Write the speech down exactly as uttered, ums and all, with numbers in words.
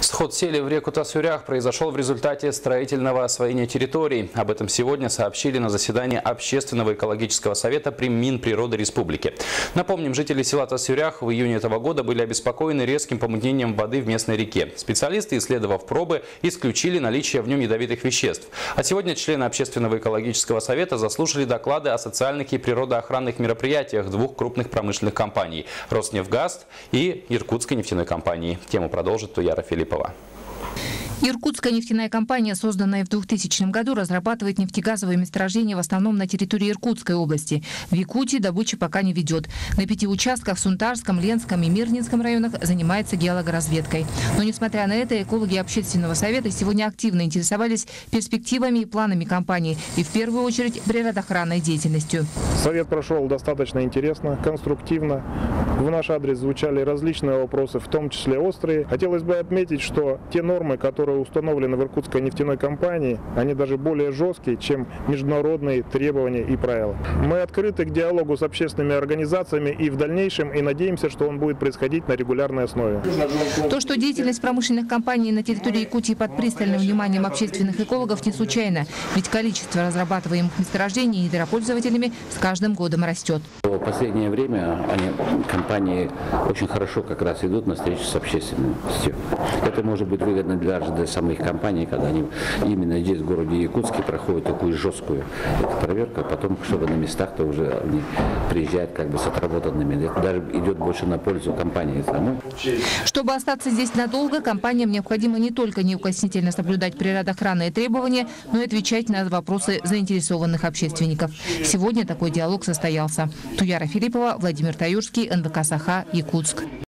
Сход сели в реку Тасюрях произошел в результате строительного освоения территорий. Об этом сегодня сообщили на заседании Общественного экологического совета при Минприроды Республики. Напомним, жители села Тасюрях в июне этого года были обеспокоены резким помутнением воды в местной реке. Специалисты, исследовав пробы, исключили наличие в нем ядовитых веществ. А сегодня члены Общественного экологического совета заслушали доклады о социальных и природоохранных мероприятиях двух крупных промышленных компаний – Роснефтгаз и Иркутской нефтяной компании. Тему продолжит Туяра Филиппова. Иркутская нефтяная компания, созданная в двухтысячном году, разрабатывает нефтегазовые месторождения в основном на территории Иркутской области. В Якутии добычи пока не ведет. На пяти участках в Сунтарском, Ленском и Мирнинском районах занимается геологоразведкой. Но несмотря на это, экологи Общественного совета сегодня активно интересовались перспективами и планами компании и в первую очередь природоохранной деятельностью. Совет прошел достаточно интересно, конструктивно. В наш адрес звучали различные вопросы, в том числе острые. Хотелось бы отметить, что те нормы, которые установлены в Иркутской нефтяной компании, они даже более жесткие, чем международные требования и правила. Мы открыты к диалогу с общественными организациями и в дальнейшем, и надеемся, что он будет происходить на регулярной основе. То, что деятельность промышленных компаний на территории Якутии под пристальным вниманием общественных экологов, не случайно. Ведь количество разрабатываемых месторождений недропользователями с каждым годом растет. В последнее время они, компании очень хорошо как раз идут на встречу с общественностью. Это может быть выгодно для для самих компаний, когда они именно здесь, в городе Якутске, проходят такую жесткую проверку, а потом, чтобы на местах-то уже они приезжают как бы с отработанными. Это даже идет больше на пользу компании самой. Чтобы остаться здесь надолго, компаниям необходимо не только неукоснительно соблюдать природоохранные требования, но и отвечать на вопросы заинтересованных общественников. Сегодня такой диалог состоялся. Туяра Филиппова, Владимир Таюрский, эн вэ ка «Саха», Якутск.